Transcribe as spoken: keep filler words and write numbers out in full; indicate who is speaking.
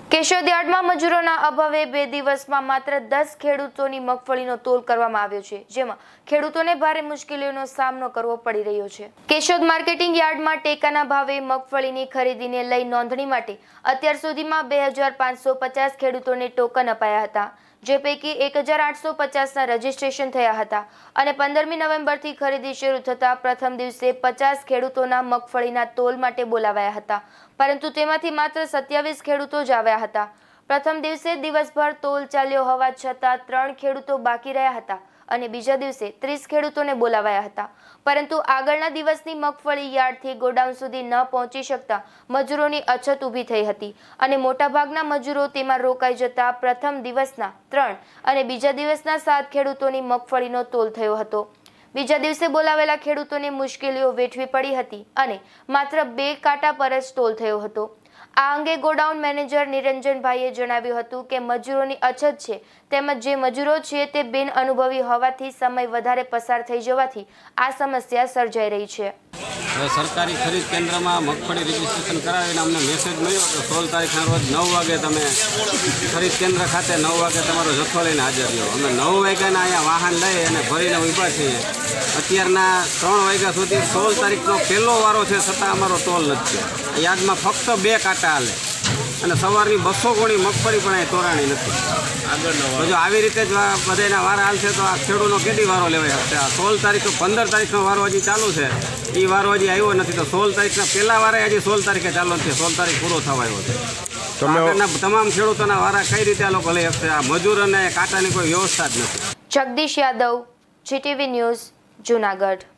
Speaker 1: કેશોદ યાર્ડમાં મજૂરોના અભાવે બે દિવસમાં માત્ર દસ ખેડૂતોની મગફળીનો તોલ કરવામાં આવ્યો છે, જેમાં ખેડૂતોને ભારે મુશ્કેલીઓનો સામનો કરવો પડી રહ્યો છે। કેશોદ માર્કેટિંગ યાર્ડમાં ટેકાના ભાવે મગફળીની ખરીદીને લઈ નોંધણી માટે અત્યાર સુધીમાં બે હજાર પાંચસો પચાસ ખેડૂતોને ટોકન અપાયા હતા, જે પૈકી એક હજાર આઠસો પચાસના રજીસ્ટ્રેશન થયા હતા અને પંદરમી નવેમ્બરથી ખરીદી શરૂ થતા પ્રથમ દિવસે પચાસ ખેડૂતોના મગફળીના તોલ માટે બોલાવાયા હતા, પરંતુ તેમાંથી માત્ર સત્યાવીસ ખેડૂતો જ આવ્યા હતા। પ્રથમ દિવસે દિવસભર તોલ ચાલ્યો હોવા છતાં ત્રણ ખેડૂતો બાકી રહ્યા હતા અને બીજા દિવસે ત્રીસ ખેડૂતોને બોલાવાયા હતા, પરંતુ આગળના દિવસની મગફળી યાર્ડથી ગોડાઉન સુધી ન પહોંચી શકતા મજૂરોની અછત ઊભી થઈ હતી અને મોટાભાગના મજૂરો તેમાં રોકાઈ જતા પ્રથમ દિવસના ત્રણ અને બીજા દિવસના સાત ખેડૂતોની મગફળીનો તોલ થયો હતો। બીજા દિવસે બોલાવેલા ખેડૂતોને મુશ્કેલીઓ વેઠવી પડી હતી અને માત્ર બે કાંટા પર જ તોલ થયો હતો। આ અંગે ગોડાઉન મેનેજર નિરંજનભાઈએ જણાવ્યું હતું કે મજૂરોની અછત છે, તેમજ જે મજૂરો છે તે બિન અનુભવી હોવાથી સમય વધારે પસાર થઈ જવાથી આ સમસ્યા સર્જાઈ રહી છે।
Speaker 2: સરકારી ખરીદ કેન્દ્રમાં મગફળી રજીસ્ટ્રેશન કરાવીને અમને મેસેજ મળ્યો કે સોળ તારીખના રોજ નવ વાગે તમે ખરીદ કેન્દ્ર ખાતે નવ વાગે તમારો જથ્થો લઈને હાજર રહ્યો। અમે નવ વાગ્યાના અહીંયા વાહન લઈ અને ભરીને ઊભા છીએ। અત્યારના ત્રણ વાગ્યા સુધી સોળ તારીખનો પહેલો વારો છે, છતાં અમારો તોલ નથી થયો। યાર્ડમાં ફક્ત બે કાંટા હાલે અને સવારની બસો ગોળી મગફળી પણ અહીં તોરાણી નથી। આગળ જો આવી રીતે જ બધાના વારા હાલશે તો આ ખેડૂતનો કેટલી વારો લેવાય શકશે? આ સોળ તારીખ પંદર તારીખનો વારો હજી ચાલુ છે, એ વારો હજી આવ્યો નથી, તો સોળ તારીખના પહેલા વારે હજી સોળ તારીખે ચાલુ નથી, સોળ તારીખ પૂરો થવા આવ્યો છે। આગળના તમામ ખેડૂતોના વારા કઈ રીતે આ લોકો લઈ શકશે? આ મજૂર અને કાંટાની કોઈ વ્યવસ્થા જ નથી।
Speaker 1: Jagdish Yadav, GTV news, Junagadh.